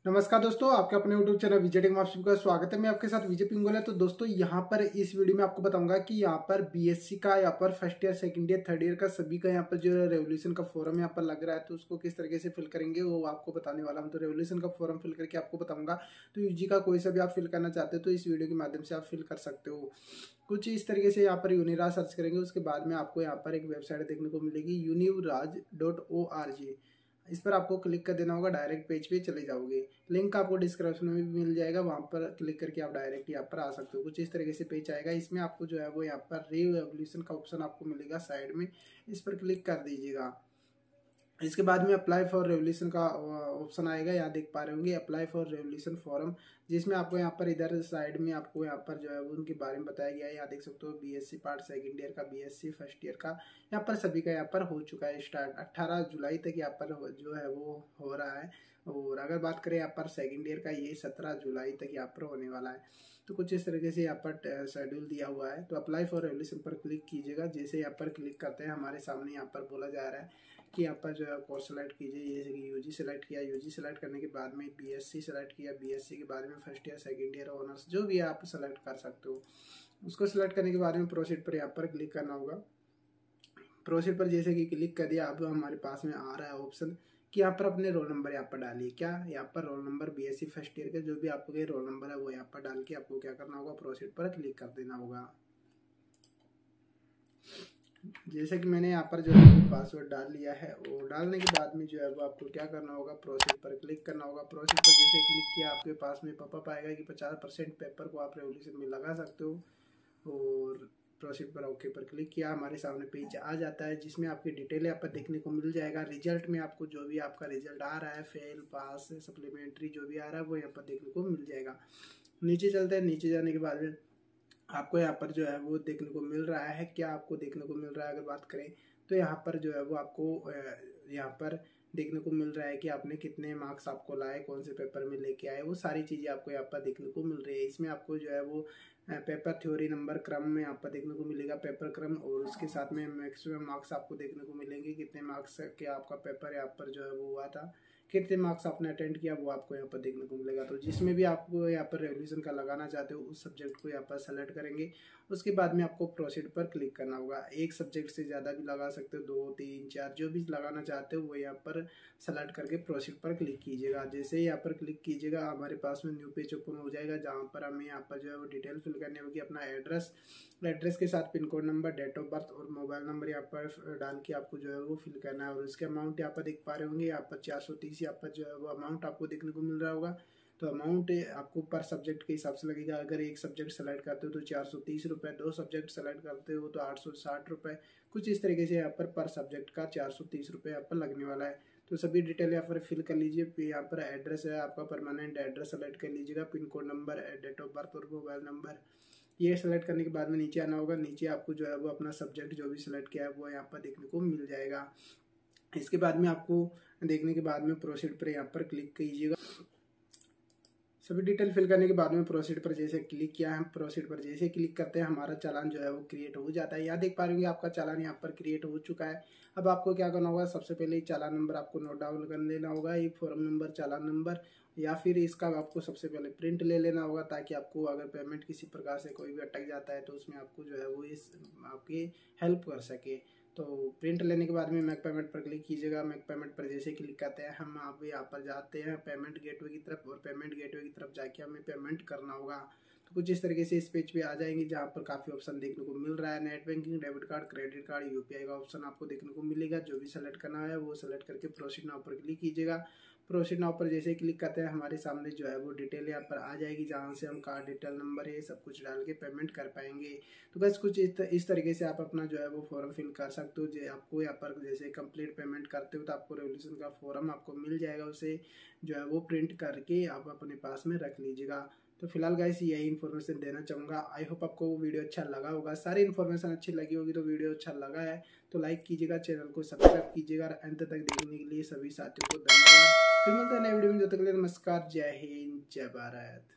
नमस्कार दोस्तों, आपके अपने YouTube चैनल विजय टेक में आप सभी का स्वागत है। मैं आपके साथ विजय पिंगोल है। तो दोस्तों यहाँ पर इस वीडियो में आपको बताऊंगा कि यहाँ पर बीएससी का यहाँ पर first year, second year, third year का सभी का यहाँ पर जो रेवोल्यूशन का फॉर्म यहाँ पर लग रहा है, तो उसको किस तरीके से फिल करेंगे वो आपको बताने वाला हूँ। तो रेवोल्यूशन का फॉर्म फिल करके आपको बताऊंगा। तो यूजी का कोई सा भी आप फिल करना चाहते हो तो इस वीडियो के माध्यम से आप फिल कर सकते हो। कुछ इस तरीके से यहाँ पर यूनिराज सर्च करेंगे, उसके बाद में आपको यहाँ पर एक वेबसाइट देखने को मिलेगी univraz.org। इस पर आपको क्लिक कर देना होगा, डायरेक्ट पेज पे चले जाओगे। लिंक आपको डिस्क्रिप्शन में भी मिल जाएगा, वहाँ पर क्लिक करके आप डायरेक्ट यहाँ पर आ सकते हो। कुछ इस तरीके से पेज आएगा। इसमें आपको जो है वो यहाँ पर रेवोल्यूशन का ऑप्शन आपको मिलेगा साइड में, इस पर क्लिक कर दीजिएगा। इसके बाद में अप्लाई फॉर रेवोल्यूशन का ऑप्शन आएगा, यहाँ देख पा रहे होंगे अप्लाई फॉर रेवोल्यूशन फॉर्म, जिसमें आपको यहाँ पर इधर साइड में आपको यहाँ पर जो है वो उनके बारे में बताया गया है। यहाँ देख सकते हो बीएससी पार्ट सेकंड ईयर का, बीएससी फर्स्ट ईयर का, यहाँ पर सभी का यहाँ पर हो चुका है स्टार्ट। 18 जुलाई तक यहाँ पर जो है वो हो रहा है। और अगर बात करें यहाँ पर सेकेंड ईयर का, ये 17 जुलाई तक यहाँ पर होने वाला है। तो कुछ इस तरीके से यहाँ पर शेड्यूल दिया हुआ है। तो अप्लाई फॉर रेवोल्यूशन पर क्लिक कीजिएगा। जैसे यहाँ पर क्लिक करते हैं, हमारे सामने यहाँ पर बोला जा रहा है कि यहाँ पर जो है कोर्स सेलेक्ट कीजिए। जैसे कि यूजी सेलेक्ट किया, यूजी सेलेक्ट करने के बाद में बीएससी सेलेक्ट किया, बीएससी के बाद में first year, second year, honours जो भी आप सेलेक्ट कर सकते हो। उसको सेलेक्ट करने के बाद में प्रोसीड पर यहाँ पर क्लिक करना होगा। प्रोसीड पर जैसे कि क्लिक कर दिया, अब हमारे पास में आ रहा है ऑप्शन कि यहाँ पर अपने रोल नंबर यहाँ पर डालिए। क्या यहाँ पर roll number BSc first year का जो भी आपके रोल नंबर है वो यहाँ पर डाल के आपको क्या करना होगा, प्रोसीड पर क्लिक कर देना होगा। जैसे कि मैंने यहाँ पर जो है पासवर्ड डाल लिया है, वो डालने के बाद में जो है वो आपको क्या करना होगा, प्रोसीड पर क्लिक करना होगा। प्रोसीड पर जैसे क्लिक किया, आपके पास में पॉपअप आएगा कि 50% पेपर को आप रेवोल्यूशन में लगा सकते हो। और प्रोसीड पर ओके पर क्लिक किया, हमारे सामने पेज आ जाता है जिसमें आपकी डिटेल यहाँ पर देखने को मिल जाएगा। रिजल्ट में आपको जो भी आपका रिजल्ट आ रहा है, फेल, पास, सप्लीमेंट्री जो भी आ रहा है वो यहाँ पर देखने को मिल जाएगा। नीचे चलते हैं। नीचे जाने के बाद में आपको यहाँ पर जो है वो देखने को मिल रहा है। क्या आपको देखने को मिल रहा है, अगर बात करें तो यहाँ पर जो है वो आपको यहाँ पर देखने को मिल रहा है कि आपने कितने मार्क्स आपको लाए, कौन से पेपर में लेके आए, वो सारी चीज़ें आपको यहाँ पर देखने को मिल रही है। इसमें आपको जो है वो पेपर थ्योरी नंबर क्रम में यहाँ पर देखने को मिलेगा, पेपर क्रम, और उसके साथ में मैक्सिमम मार्क्स आपको देखने को मिलेंगे। कितने मार्क्स के आपका पेपर यहाँ पर जो है वो हुआ था, कितने मार्क्स आपने अटेंड किया, वो आपको यहाँ पर देखने को मिलेगा। तो जिसमें भी आपको यहाँ पर रेवोल्यूशन का लगाना चाहते हो उस सब्जेक्ट को यहाँ पर सेलेक्ट करेंगे। उसके बाद में आपको प्रोसीड पर क्लिक करना होगा। एक सब्जेक्ट से ज़्यादा भी लगा सकते हो, 2, 3, 4 जो भी लगाना चाहते हो वो यहाँ पर सेलेक्ट करके प्रोसीड पर क्लिक कीजिएगा। जैसे ही यहाँ पर क्लिक कीजिएगा, हमारे पास में न्यू पेज ओपन हो जाएगा, जहाँ पर हमें यहाँ पर जो है वो डिटेल फिल करनी होगी। अपना एड्रेस के साथ pin code number, date of birth और मोबाइल नंबर यहाँ पर डाल के आपको जो है वो फिल करना है। और उसके अमाउंट यहाँ पर देख पा रहे होंगे, यहाँ पर 430 यहाँ पर जो है वो अमाउंट आपको देखने को मिल रहा होगा। तो अमाउंट आपको पर सब्जेक्ट के हिसाब से लगेगा। अगर एक सब्जेक्ट सेलेक्ट करते हो तो 430 रुपये, 2 सब्जेक्ट सेलेक्ट करते हो तो 860 रुपये। कुछ इस तरीके से यहाँ पर सब्जेक्ट का 430 रुपये यहाँ पर लगने वाला है। तो सभी डिटेल यहाँ पर फिल कर लीजिए। यहाँ पर एड्रेस है आपका, परमानेंट एड्रेस सेलेक्ट कर लीजिएगा, pin code number, date of birth और मोबाइल नंबर, ये सेलेक्ट करने के बाद में नीचे आना होगा। नीचे आपको जो है वो अपना सब्जेक्ट जो भी सिलेक्ट किया है वो यहाँ पर देखने को मिल जाएगा। इसके बाद में आपको देखने के बाद में प्रोसीड पर यहाँ पर क्लिक कीजिएगा। सभी डिटेल फिल करने के बाद में प्रोसीड पर जैसे क्लिक किया है, प्रोसीड पर जैसे क्लिक करते हैं हमारा चालान जो है वो क्रिएट हो जाता है। यहाँ देख पा रहे होंगे आपका चालान यहाँ पर क्रिएट हो चुका है। अब आपको क्या करना होगा, सबसे पहले चालान नंबर आपको नोट डाउन कर लेना होगा, ये फॉर्म नंबर, चालान नंबर, या फिर इसका आपको सबसे पहले प्रिंट ले लेना होगा, ताकि आपको अगर पेमेंट किसी प्रकार से कोई भी अटक जाता है तो उसमें आपको जो है वो इस आपकी हेल्प कर सके। तो प्रिंट लेने के बाद में मेक पेमेंट पर क्लिक कीजिएगा। मेक पेमेंट पर जैसे क्लिक करते हैं हम आप यहाँ पर जाते हैं पेमेंट गेटवे की तरफ, और पेमेंट गेटवे की तरफ जाके हमें पेमेंट करना होगा। तो कुछ इस तरीके से इस पेज पे आ जाएंगे, जहाँ पर काफ़ी ऑप्शन देखने को मिल रहा है। Net banking, debit card, credit card, UPI का ऑप्शन आपको देखने को मिलेगा। जो भी सेलेक्ट करना है वो सेलेक्ट करके प्रोसीड नाउ पर क्लिक कीजिएगा। प्रोसीड नाउ पर जैसे क्लिक करते हैं हमारे सामने जो है वो डिटेल यहाँ पर आ जाएगी, जहाँ से हम कार्ड डिटेल नंबर है सब कुछ डाल के पेमेंट कर पाएंगे। तो बस कुछ इस तरीके से आप अपना जो है वो फॉर्म फिल कर सकते हो। जो आपको यहाँ पर जैसे कंप्लीट पेमेंट करते हो तो आपको रेवोल्यूशन का फॉर्म आपको मिल जाएगा, उसे जो है वो प्रिंट करके आप अपने पास में रख लीजिएगा। तो फिलहाल गाइस यही इन्फॉर्मेशन देना चाहूँगा। आई होप आपको वो वीडियो अच्छा लगा होगा, सारी इन्फॉर्मेशन अच्छी लगी होगी। तो वीडियो अच्छा लगा है तो लाइक कीजिएगा, चैनल को सब्सक्राइब कीजिएगा। अंत तक देखने के लिए सभी साथियों को धन्यवाद। फिर मिलते हैं नए वीडियो में, जब तक के लिए नमस्कार, जय हिंद, जय भारत।